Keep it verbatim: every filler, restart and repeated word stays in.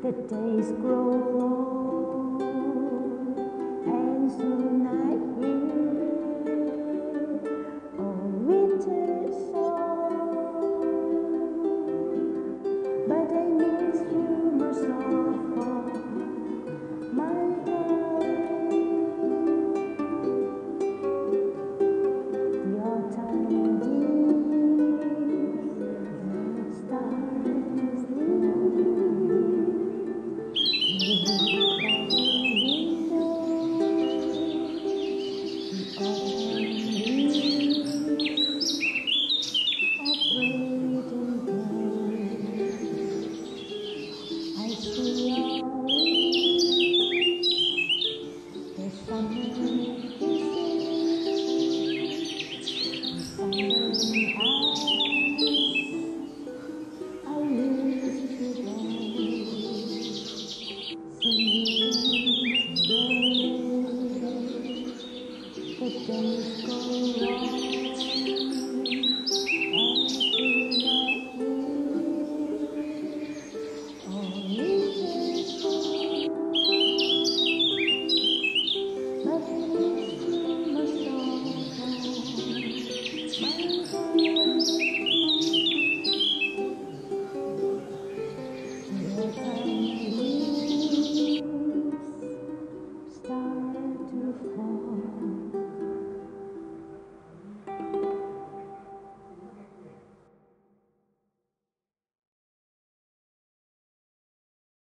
The days grow long, and soon I hear a winter song. But I miss you most of all, my darling. The autumn leaves, the stars leave. Summer,